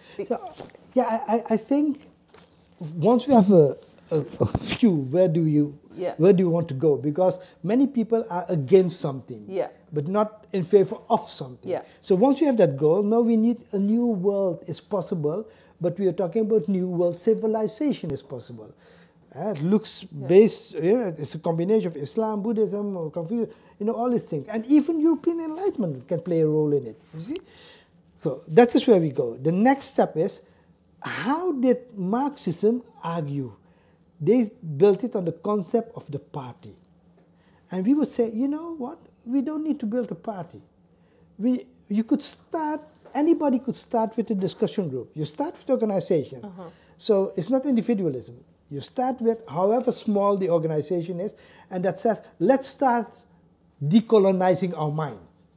I think once we have a view, where do you want to go? Because many people are against something, but not in favor of something. So once we have that goal, now we need a new world is possible, but we are talking about new world civilization is possible. It looks based, it's a combination of Islam, Buddhism, or Confucius, all these things. And even European Enlightenment can play a role in it, you see? So that is where we go. The next step is, how did Marxism argue? They built it on the concept of the party. And we would say, you know what? We don't need to build a party. You could start, anybody could start with a discussion group. You start with organization. So it's not individualism. You start with however small the organization is, and that says, let's start decolonizing our mind.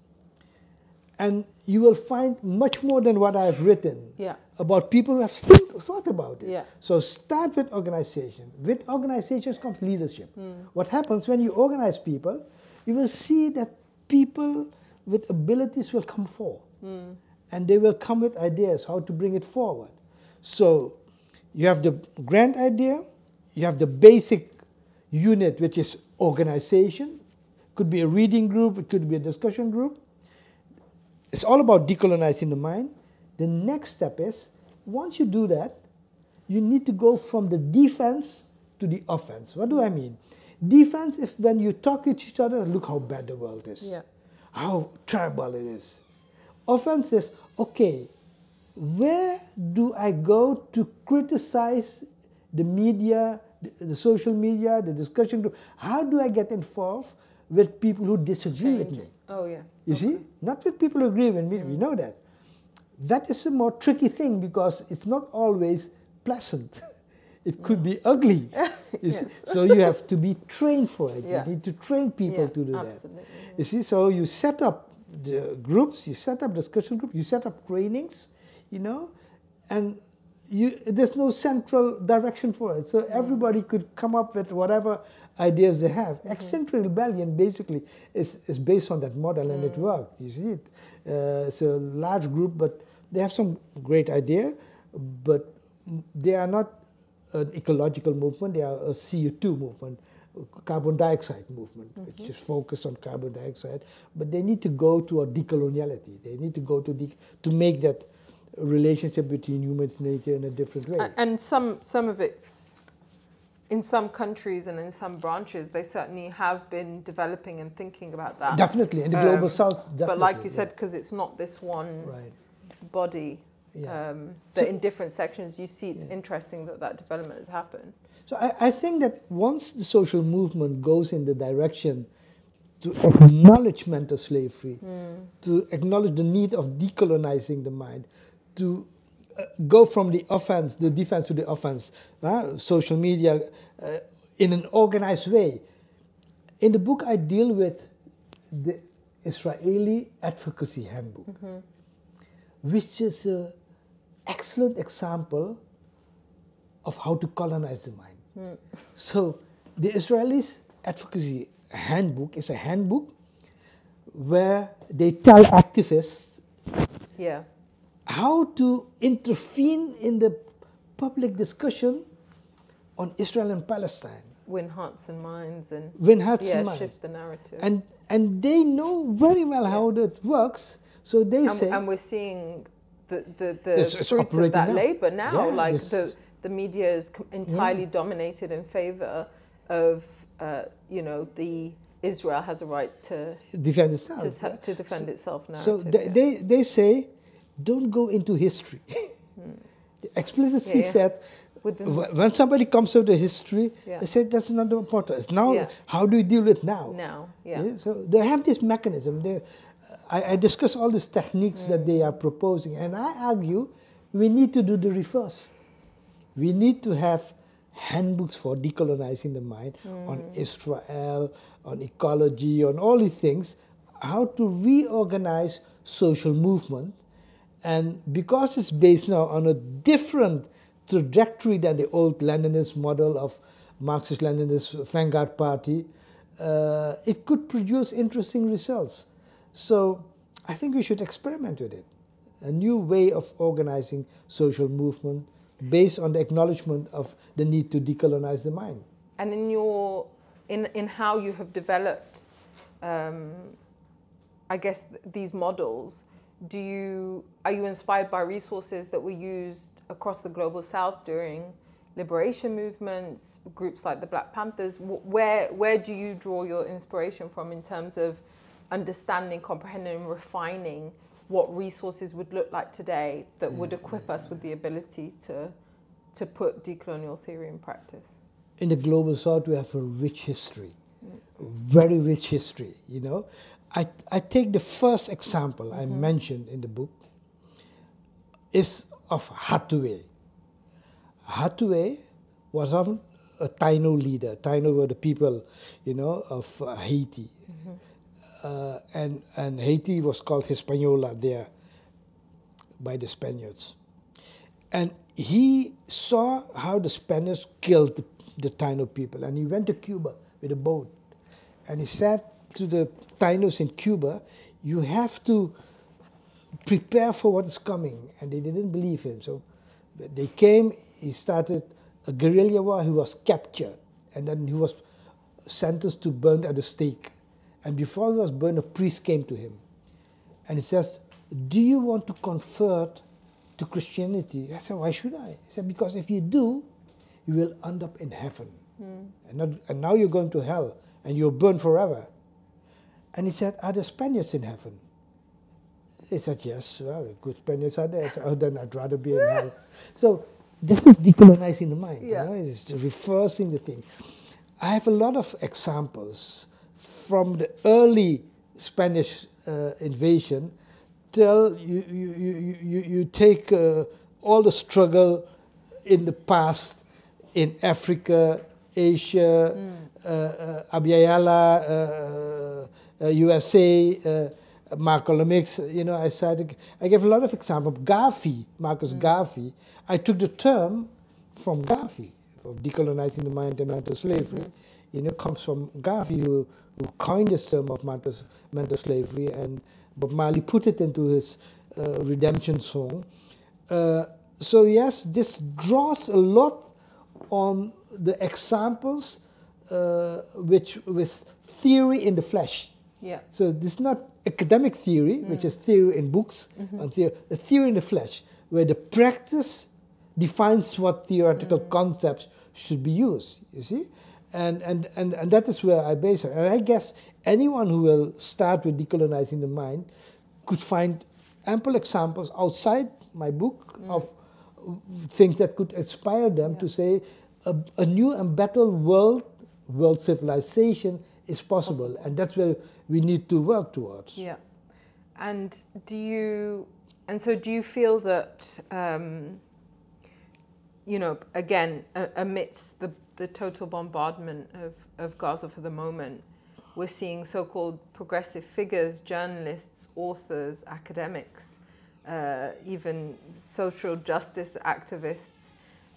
And you will find much more than what I've written about people who have thought about it. So start with organization. With organizations comes leadership. What happens when you organize people, you will see that people with abilities will come forward. And they will come with ideas how to bring it forward. So you have the grand idea, you have the basic unit, which is organization. Could be a reading group, it could be a discussion group. It's all about decolonizing the mind. The next step is, once you do that, you need to go from the defense to the offense. What do I mean? Defense is when you talk with each other, look how bad the world is, how terrible it is. Offense is, okay, where do I go to criticize the media, the social media, the discussion group? How do I get involved with people who disagree with me? You see? Not with people who agree with me, we know that. That is a more tricky thing because it's not always pleasant. It could be ugly. You see? So you have to be trained for it. You need to train people to do that. You see, so you set up the groups, you set up discussion groups, you set up trainings, and there's no central direction for it. So everybody could come up with whatever ideas they have. Eccentric rebellion basically is based on that model, and it worked. You see it. It's a large group, but they have some great idea, but they are not an ecological movement. They are a CO2 movement, carbon dioxide movement, which is focused on carbon dioxide. But they need to go to a decoloniality. They need to go to make that relationship between humans and nature in a different way.
And some of it's, in some countries and in some branches, they certainly have been developing and thinking about that.
Definitely, in the global south, definitely.
But like you said, because it's not this one body, that in different sections you see, it's interesting that development has happened.
So I think that once the social movement goes in the direction to acknowledgement of slavery, to acknowledge the need of decolonizing the mind, to go from the offense, the defense to the offense, social media, in an organized way. In the book, I deal with the Israeli Advocacy Handbook, which is an excellent example of how to colonize the mind. So the Israelis Advocacy Handbook is a handbook where they tell activists how to intervene in the public discussion on Israel and Palestine.
Win hearts and minds and shift the narrative.
And they know very well how that works. So they say,
and we're seeing the fruits of that labor now. The media is entirely dominated in favor of the Israel has a right to
defend itself.
To defend itself narrative.
So they say, don't go into history. They explicitly said, when somebody comes with the history, they say that's not important. It's now, how do you deal with now? So they have this mechanism. I discuss all these techniques that they are proposing, and I argue we need to do the reverse. We need to have handbooks for decolonizing the mind on Israel, on ecology, on all these things, how to reorganize social movement. And because it's based now on a different trajectory than the old Leninist model of Marxist-Leninist vanguard party, it could produce interesting results. So I think we should experiment with it. A new way of organizing social movement based on the acknowledgement of the need to decolonize the mind.
And in how you have developed, I guess, these models, are you inspired by resources that were used across the global south during liberation movements, groups like the Black Panthers. Where do you draw your inspiration from in terms of understanding, comprehending, and refining what resources would look like today that would equip us with the ability to put decolonial theory in practice?
In the Global South, we have a rich history, very rich history, you know. I take the first example I mentioned in the book is of Hathaway. Hathaway was often a Taino leader. Taino were the people, you know, of Haiti. And Haiti was called Hispaniola there by the Spaniards. And he saw how the Spaniards killed the Taino people. And he went to Cuba with a boat. And he said to the Tainos in Cuba, you have to prepare for what is coming. And they didn't believe him. So they came, he started a guerrilla war, he was captured. And then he was sentenced to burn at the stake. And before he was burned, a priest came to him. And he says, do you want to convert to Christianity? I said, why should I? He said, because if you do, you will end up in heaven. And now you're going to hell, and you'll burn forever. And he said, are the Spaniards in heaven? He said, yes, well, good Spaniards are there. I said, oh, then I'd rather be in hell. So this is decolonizing the mind. You know? It's reversing the thing. I have a lot of examples from the early Spanish invasion till you take all the struggle in the past in Africa, Asia, Abiyala, USA, Malcolm X, you know, I gave a lot of examples. Garvey, Marcus Garvey, I took the term from Garvey, of decolonizing the mind and mental slavery. You know, comes from Garvey, who coined this term of mental slavery, and Bob Marley put it into his redemption song. So yes, this draws a lot on the examples with theory in the flesh.
Yeah.
So this is not academic theory, which is theory in books, a theory in the flesh, where the practice defines what theoretical concepts should be used, you see? And that is where I base it. And I guess anyone who will start with decolonizing the mind could find ample examples outside my book of things that could inspire them to say a new and better world civilization is possible. And that's where we need to work towards.
Yeah. And do you feel that, you know, again, amidst the total bombardment of Gaza for the moment, we're seeing so-called progressive figures, journalists, authors, academics, even social justice activists,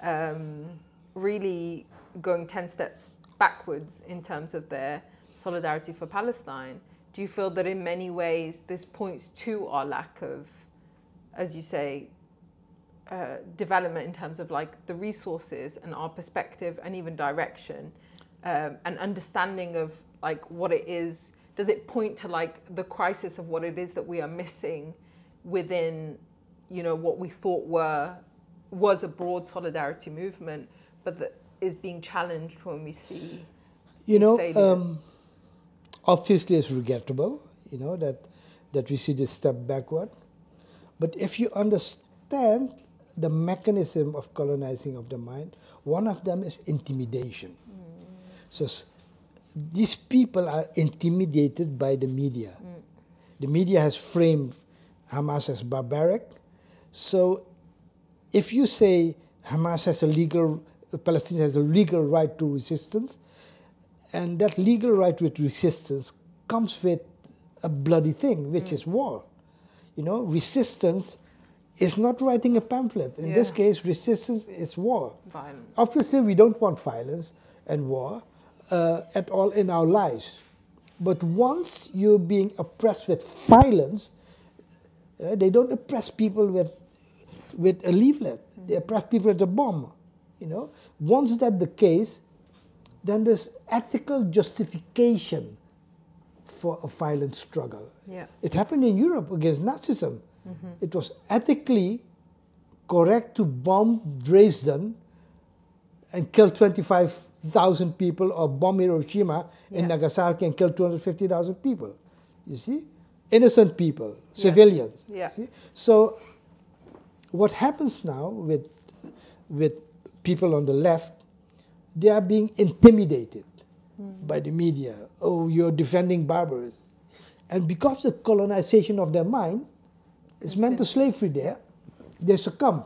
really going 10 steps backwards in terms of their solidarity for Palestine. Do you feel that in many ways this points to our lack of, as you say, development in terms of like the resources and our perspective and even direction, and understanding of like what it is? Does it point to like the crisis of what it is that we are missing within, you know, what we thought was a broad solidarity movement, but that is being challenged when we see, you know,
obviously it's regrettable, you know, that we see this step backward. But if you understand the mechanism of colonizing of the mind, one of them is intimidation. So these people are intimidated by the media. The media has framed Hamas as barbaric. So if you say Hamas has Palestine has a legal right to resistance, and that legal right with resistance comes with a bloody thing, which is war. You know, resistance is not writing a pamphlet. In this case, resistance is war.
Violence.
Obviously, we don't want violence and war at all in our lives. But once you're being oppressed with violence, they don't oppress people with a leaflet. They oppress people with a bomb. You know, once that's the case, then there's ethical justification for a violent struggle.
Yeah.
It happened in Europe against Nazism. It was ethically correct to bomb Dresden and kill 25,000 people, or bomb Hiroshima and Nagasaki and kill 250,000 people. You see? Innocent people, civilians.
Yeah.
See? So what happens now with people on the left, they are being intimidated by the media. Oh, you're defending barbarism. And because the colonization of their mind is meant to slavery there, they succumb.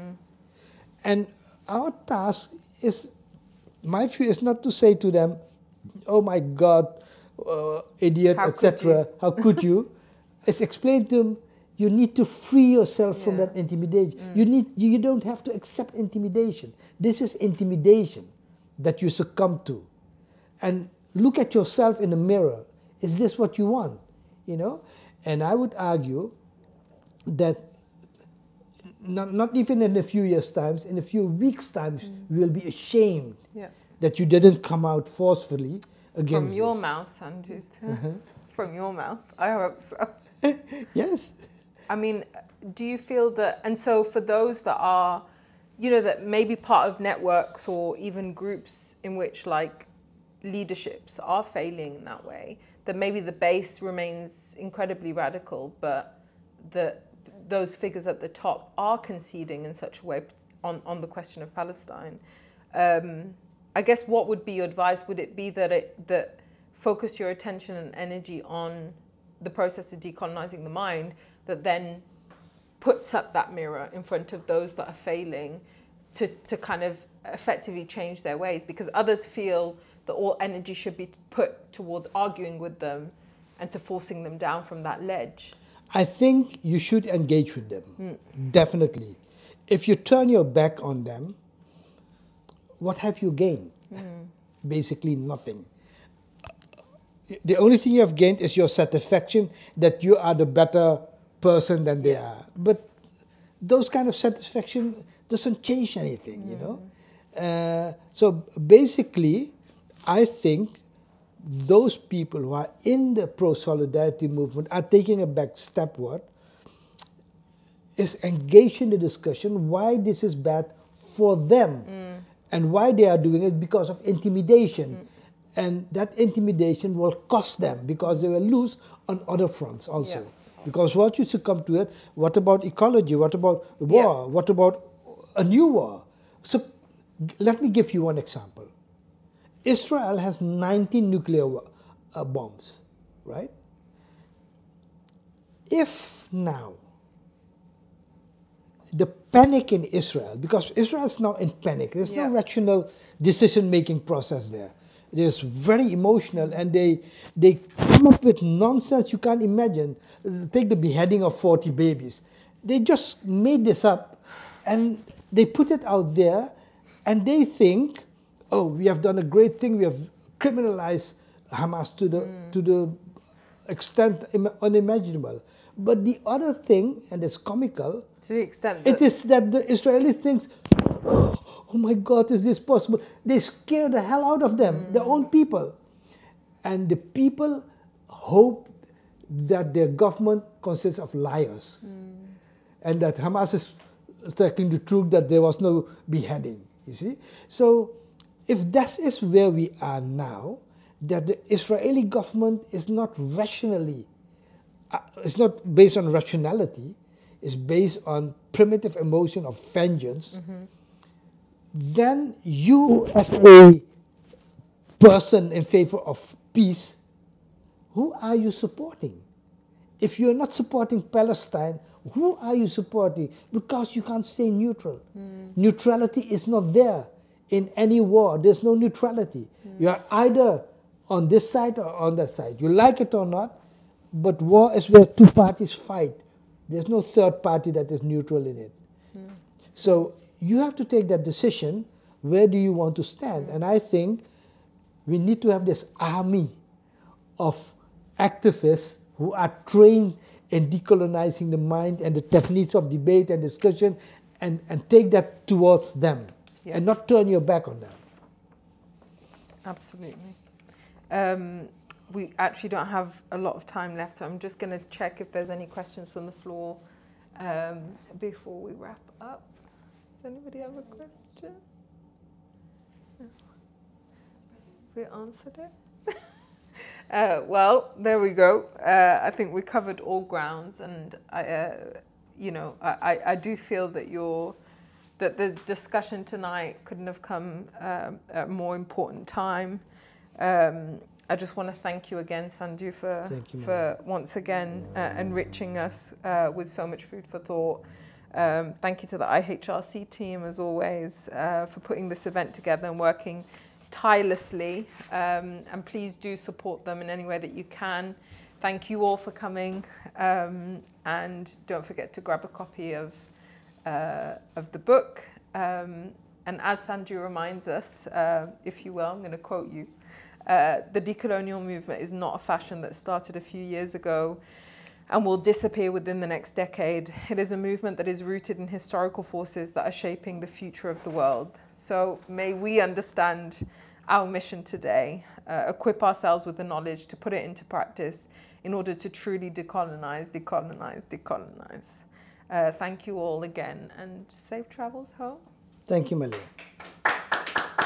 And our task is, my view is not to say to them, oh my God, idiot, etc. How could you? It's explain to them, you need to free yourself from that intimidation. You don't have to accept intimidation. This is intimidation that you succumb to. And look at yourself in the mirror. Is this what you want? You know? And I would argue that not even in a few years' time, in a few weeks' time, we will be ashamed that you didn't come out forcefully against
From your
this.
mouth, Sandew. From your mouth. I hope so.
Yes.
I mean, do you feel that, and so for those that are, you know, that may be part of networks or even groups in which like leaderships are failing in that way, that maybe the base remains incredibly radical, but those figures at the top are conceding in such a way on the question of Palestine. I guess what would be your advice? Would it be that focus your attention and energy on the process of decolonizing the mind, that then puts up that mirror in front of those that are failing to kind of effectively change their ways? Because others feel that all energy should be put towards arguing with them and to forcing them down from that ledge.
I think you should engage with them, definitely. If you turn your back on them, what have you gained? Basically nothing. The only thing you have gained is your satisfaction that you are the better person than they are. But those kind of satisfaction doesn't change anything, you know. So basically, I think those people who are in the pro-solidarity movement are taking a back stepward, is engaged in the discussion why this is bad for them and why they are doing it because of intimidation. And that intimidation will cost them because they will lose on other fronts also. Because once you succumb to it, what about ecology? What about war? What about a new war? So let me give you one example. Israel has 19 nuclear bombs, right? If now the panic in Israel, because Israel is now in panic, there's no rational decision-making process there. It is very emotional, and they come up with nonsense you can't imagine. Take the beheading of 40 babies. They just made this up, and they put it out there, and they think, oh, we have done a great thing. We have criminalized Hamas to the extent unimaginable. But the other thing, and it's comical,
to the extent
it is that the Israelis think, oh my God, is this possible? They scare the hell out of them, their own people. And the people hope that their government consists of liars. And that Hamas is telling the truth that there was no beheading, you see? So if that is where we are now, that the Israeli government is not rationally, it's not based on rationality, it's based on primitive emotion of vengeance, then you as a person in favor of peace, who are you supporting? If you're not supporting Palestine, who are you supporting? Because you can't stay neutral. Neutrality is not there in any war. There's no neutrality. You are either on this side or on that side. You like it or not, but war is where two parties fight. There's no third party that is neutral in it. So you have to take that decision. Where do you want to stand? And I think we need to have this army of activists who are trained in decolonizing the mind and the techniques of debate and discussion, and take that towards them and not turn your back on them.
Absolutely. We actually don't have a lot of time left, so I'm just going to check if there's any questions on the floor before we wrap up. Does anybody have a question? We answered it. Well, there we go. I think we covered all grounds, and I do feel that the discussion tonight couldn't have come at a more important time. I just want to thank you again, Sandew, for once again enriching us with so much food for thought. Thank you to the IHRC team, as always, for putting this event together and working tirelessly. And please do support them in any way that you can. Thank you all for coming. And don't forget to grab a copy of the book. And as Sandew reminds us, if you will, I'm going to quote you, the decolonial movement is not a fashion that started a few years ago and will disappear within the next decade. It is a movement that is rooted in historical forces that are shaping the future of the world. So may we understand our mission today, equip ourselves with the knowledge to put it into practice in order to truly decolonize, decolonize, decolonize. Thank you all again, and safe travels home.
Thank you, Malia.